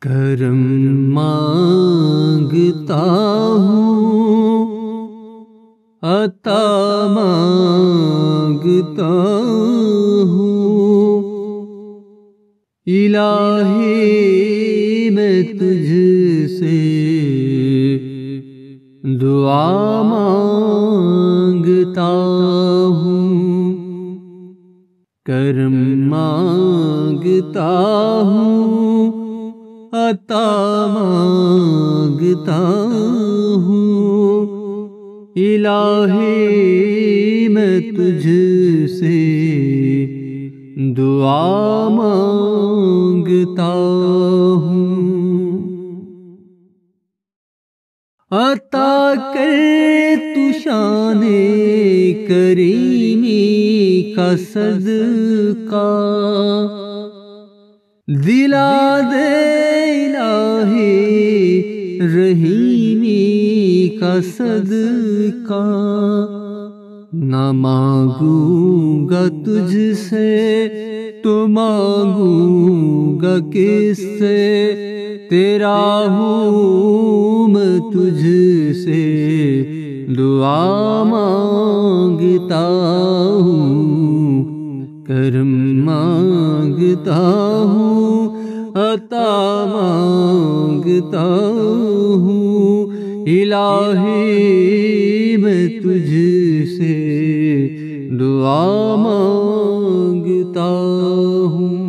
کرم مانگتا ہوں، عطا مانگتا ہوں، الہی میں تجھ سے دعا مانگتا ہوں، کرم مانگتا ہوں، عطا مانگتا ہوں، الہی میں تجھ سے دعا مانگتا ہوں، عطا کر تو شان کریمی کا صدقہ، دلا دے الہی رحیمی کا صدقہ، نہ مانگوں گا تجھ سے تو مانگوں گا کس سے، تیرا ہوں میں تجھ سے دعا مانگتا ہوں، کرم مانگتا ہوں، عطا مانگتا ہوں، الہی میں تجھ سے دعا مانگتا ہوں،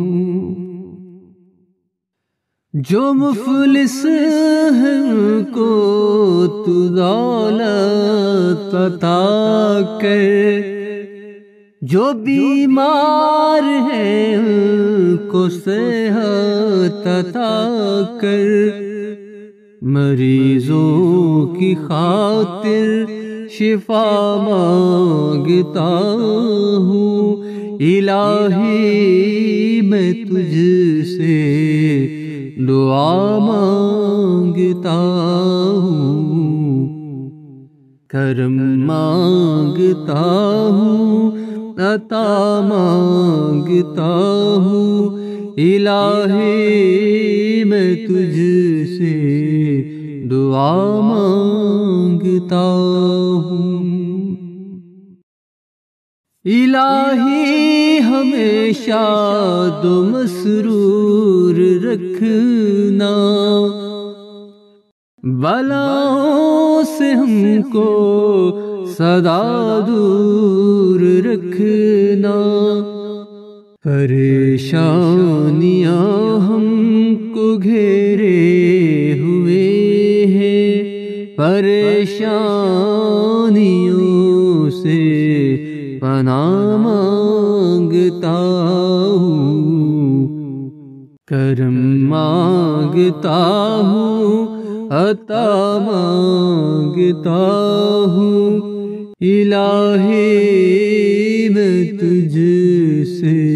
جو مفلس ہے ان کو تو دولت عطا کر، جو بیمار ہیں ان کو صحت عطا کر، مریضوں کی خاطر شفا مانگتا ہوں، الہی میں تجھ سے دعا مانگتا ہوں، کرم مانگتا ہوں، عطا مانگتا ہوں، الہی میں تجھ سے دعا مانگتا ہوں، الہی ہمیشہ دو مسرور رکھنا، بلاؤں سے ہم کو سدا دور رکھنا، پریشانیاں ہم کو گھیرے ہوئے ہیں، پریشانیوں سے پناہ مانگتا ہوں، کرم مانگتا ہوں، عطا مانگتا ہوں، الہی میں تجھ سے